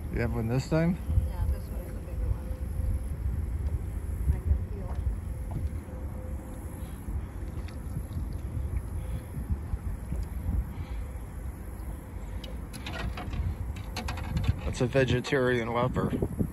You have one this time? Yeah, this one is the bigger one. I can feel That's a vegetarian lover.